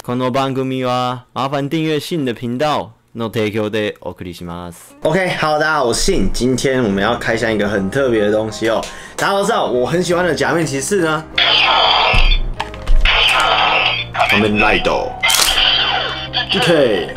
この番組は麻烦订阅信的频道の提供でお送りします。OK， 大家好，我是信。今天我们要开箱一个很特别的东西哦。大家都知道我很喜欢的假面骑士呢，他们来到 ，OK。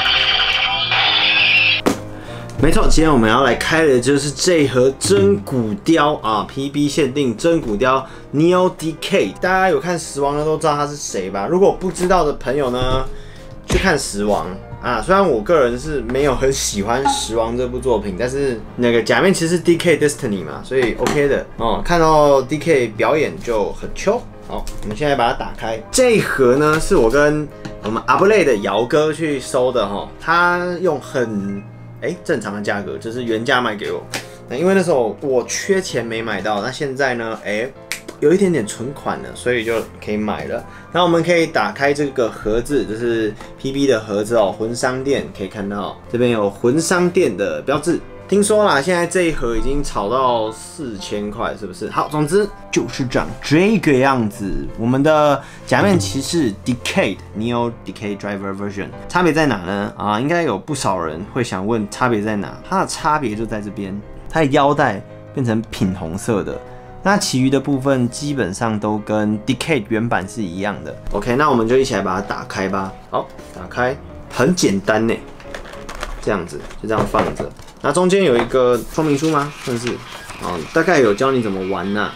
没错，今天我们要来开的就是这盒真骨雕啊 ，PB 限定真骨雕 Neo DK。大家有看时王的都知道他是谁吧？如果不知道的朋友呢，去看时王啊。虽然我个人是没有很喜欢时王这部作品，但是那个假面骑士 DK Destiny 嘛，所以 OK 的哦。看到 DK 表演就很秋。好，我们现在把它打开。这一盒呢，是我跟我们阿布雷的姚哥去收的哈，他用很正常的价格，就是原价卖给我。那因为那时候我缺钱没买到，那现在呢，有一点点存款了，所以就可以买了。那我们可以打开这个盒子，就是 PB 的盒子哦，魂商店可以看到这边有魂商店的标志。听说啦，现在这一盒已经炒到4000块，是不是？好，总之就是长这个样子。我们的假面骑士 Decade Neo Decade Driver Version 差别在哪呢？应该有不少人会想问差别在哪？它的差别就在这边，它的腰带变成品红色的。那其余的部分基本上都跟 Decade 原版是一样的。OK， 那我们就一起来把它打开吧。好，打开，很简单呢，这样子就这样放着。那中间有一个说明书吗？算是大概有教你怎么玩呐。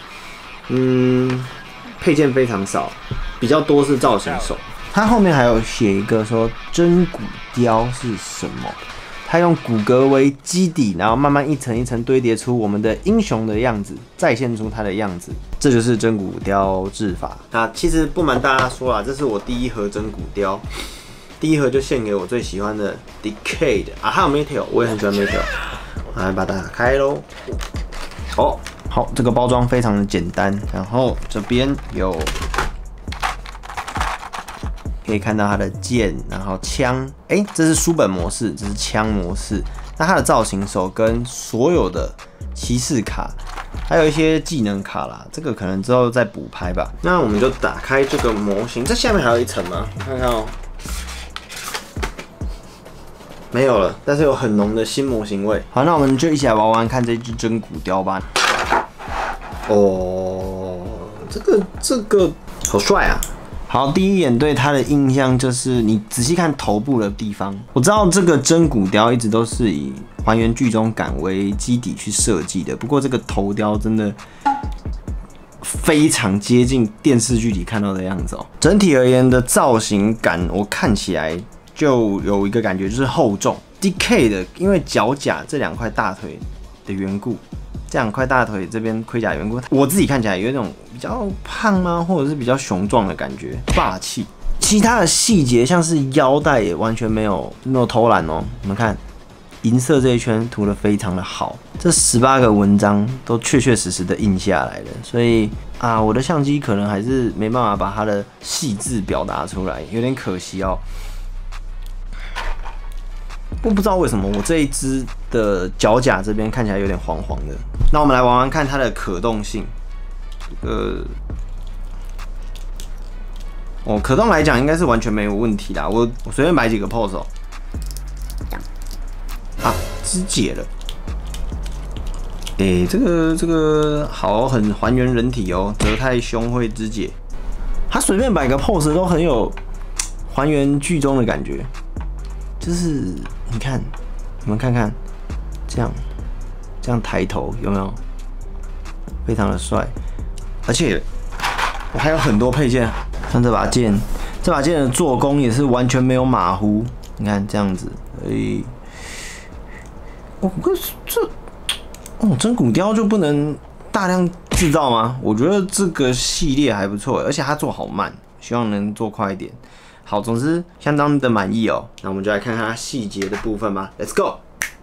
配件非常少，比较多是造型手。它后面还有写一个说真骨雕是什么？它用骨骼为基底，然后慢慢一层一层堆叠出我们的英雄的样子，再现出它的样子。这就是真骨雕制法。那其实不瞒大家说啦，这是我第一盒真骨雕。第一盒就献给我最喜欢的 Decade 啊，还有 Metal， 我也很喜欢 Metal。来把它打开喽。好，这个包装非常的简单。然后这边有可以看到它的剑，然后枪，这是书本模式，这是枪模式。那它的造型手跟所有的骑士卡，还有一些技能卡啦，这个可能之后再补拍吧。那我们就打开这个模型，这下面还有一层吗？看看哦。没有了，但是有很浓的新模型味。好，那我们就一起来玩玩看这只真骨雕吧。这个好帅啊！好，第一眼对它的印象就是你仔细看头部的地方。我知道这个真骨雕一直都是以还原剧中感为基底去设计的，不过这个头雕真的非常接近电视剧里看到的样子哦。整体而言的造型感，我看起来就有一个感觉，就是厚重。DK 的，因为脚甲这两块大腿的缘故，这两块大腿这边盔甲的缘故，我自己看起来有一种比较胖吗，或者是比较雄壮的感觉，霸气。其他的细节，像是腰带也完全没有偷懒哦。你们看，银色这一圈涂得非常的好，这18个文章都确确实实的印下来了，所以我的相机可能还是没办法把它的细致表达出来，有点可惜哦。我不知道为什么我这一只的脚甲这边看起来有点黄黄的。那我们来玩玩看它的可动性。可动来讲应该是完全没有问题啦。我随便摆几个 pose 哦。肢解了。这个好，很还原人体哦，德泰胸会肢解。它随便摆个 pose 都很有还原剧中的感觉。就是你看，你们看看，这样抬头有没有？非常的帅，而且我还有很多配件，像这把剑，这把剑的做工也是完全没有马虎。你看这样子，真骨雕就不能大量制造吗？我觉得这个系列还不错，而且它做好慢，希望能做快一点。好，总之相当的满意哦。那我们就来看看它细节的部分吧。Let's go。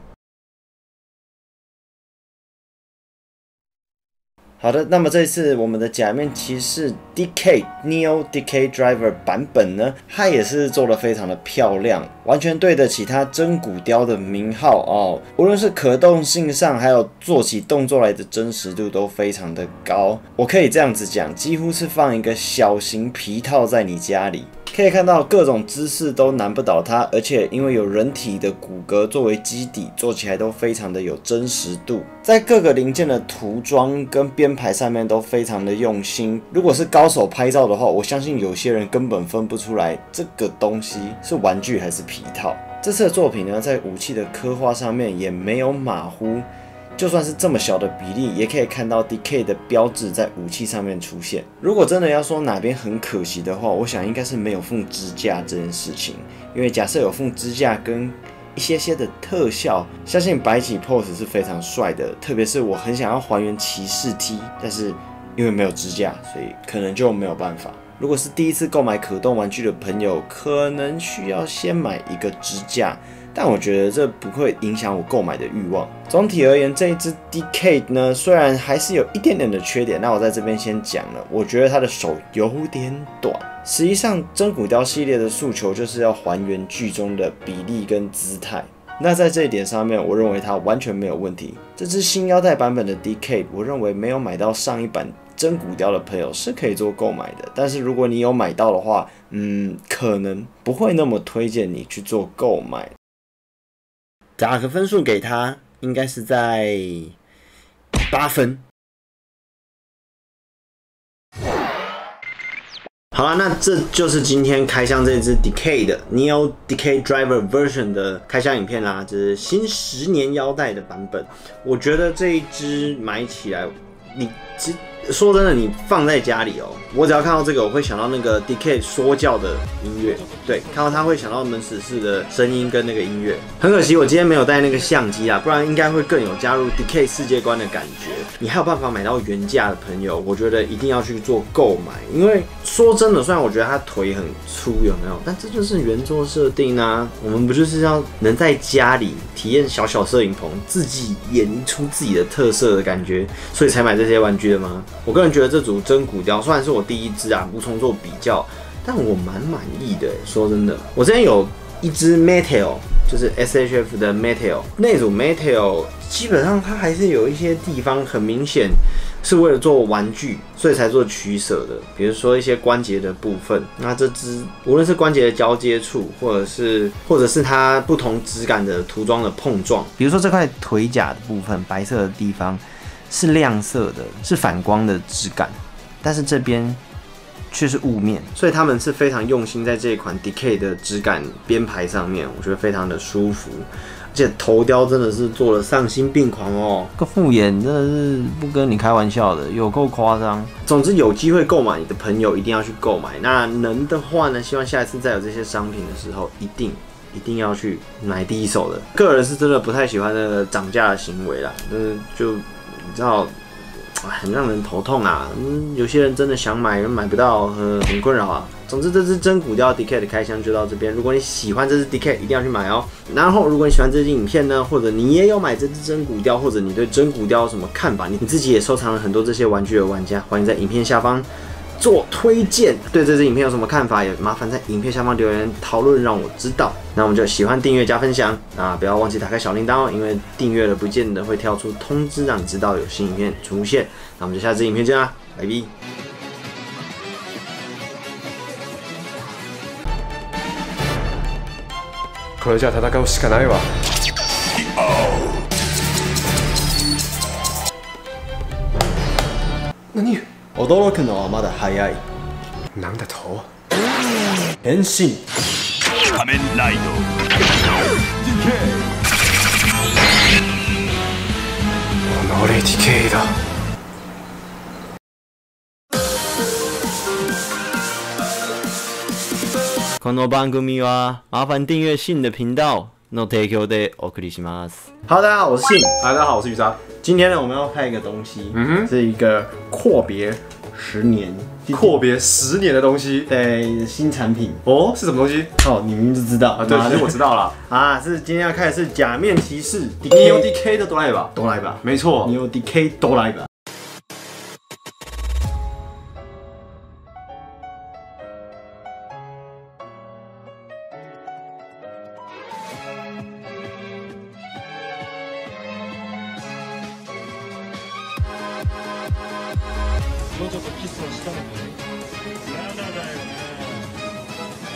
好的，那么这次我们的假面骑士 DK Neo DK Driver 版本呢，它也是做得非常的漂亮，完全对得起它真骨雕的名号哦。无论是可动性上，还有做起动作来的真实度都非常的高。我可以这样子讲，几乎是放一个小型皮套在你家里。 可以看到各种姿势都难不倒它，而且因为有人体的骨骼作为基底，做起来都非常的有真实度，在各个零件的涂装跟编排上面都非常的用心。如果是高手拍照的话，我相信有些人根本分不出来这个东西是玩具还是皮套。这次的作品呢，在武器的刻画上面也没有马虎。就算是这么小的比例，也可以看到 DK 的标志在武器上面出现。如果真的要说哪边很可惜的话，我想应该是没有附支架这件事情。因为假设有附支架跟一些的特效，相信摆起 pose 是非常帅的。特别是我很想要还原骑士 T， 但是因为没有支架，所以可能就没有办法。如果是第一次购买可动玩具的朋友，可能需要先买一个支架。但我觉得这不会影响我购买的欲望。总体而言，这一支 DK 呢，虽然还是有一点点的缺点，那我在这边先讲了。我觉得它的手有点短。实际上，真骨雕系列的诉求就是要还原剧中的比例跟姿态。那在这一点上面，我认为它完全没有问题。这支新腰带版本的 DK， 我认为没有买到上一版真骨雕的朋友是可以做购买的。但是如果你有买到的话，可能不会那么推荐你去做购买。打个分数给他，应该是在8分。好了，那这就是今天开箱这支 DK 的 Neo DK Driver Version 的开箱影片啦，这是新10年腰带的版本。我觉得这一支买起来，说真的，你放在家里哦，我只要看到这个，我会想到那个 DK 说教的音乐，对，看到它会想到门史式的声音跟那个音乐。很可惜我今天没有带那个相机啊，不然应该会更有加入 DK 世界观的感觉。你还有办法买到原价的朋友，我觉得一定要去做购买，因为说真的，虽然我觉得它腿很粗，有没有？但这就是原作设定啊，我们不就是要能在家里体验小小摄影棚，自己演绎出自己的特色的感觉，所以才买这些玩具的吗？我个人觉得这组真骨雕虽然是我第一支啊，无从做比较，但我蛮满意的。说真的，我之前有一支 Metal， 就是 SHF 的 Metal， 那组 Metal 基本上它还是有一些地方很明显是为了做玩具，所以才做取舍的。比如说一些关节的部分，那这支无论是关节的交接处，或者是它不同质感的涂装的碰撞，比如说这块腿甲的部分，白色的地方是亮色的，是反光的质感，但是这边却是雾面，所以他们是非常用心在这一款 DK 的质感编排上面，我觉得非常的舒服。而且头雕真的是做了丧心病狂哦，个复眼真的是不跟你开玩笑的，有够夸张。总之有机会购买的朋友一定要去购买，那能的话呢，希望下一次再有这些商品的时候，一定要去买第一手的。个人是真的不太喜欢那个涨价的行为啦，就你知道。很让人头痛啊！有些人真的想买，买不到，很困扰啊。总之，这支真骨雕 DK 的开箱就到这边。如果你喜欢这支 DK， 一定要去买哦。然后，如果你喜欢这支影片呢，或者你也有买这支真骨雕，或者你对真骨雕有什么看法，你自己也收藏了很多这些玩具的玩家，欢迎在影片下方做推荐。对这支影片有什么看法，也麻烦在影片下方留言讨论，让我知道。那我们就喜欢订阅加分享啊，不要忘记打开小铃铛哦，因为订阅了不见得会跳出通知，让你知道有新影片出现。那我们就下支影片见啦，拜拜。 これじゃ戦うしかないわ。何？ 驚くのはまだ早い。 なんだと？ 変身。 仮面ライド DK 己 DK だ。 この番組は麻烦订阅信的频道の提供でお送りします。Hello， 大家好，我是信。 大家好，我是雨莎。 今天呢，我们要拍一个东西，是一个阔别10年。 阔别10年的东西， 对，新产品哦，是什么东西？ 哦，你明明就知道啊，对，其实我知道了啊，是今天要开的是假面骑士 Neo DK 的哆啦 A 吧， 哆啦 A 吧， 没错 ，Neo DK 哆啦 A 吧。もうちょっとキスをしたのに。まだだよな。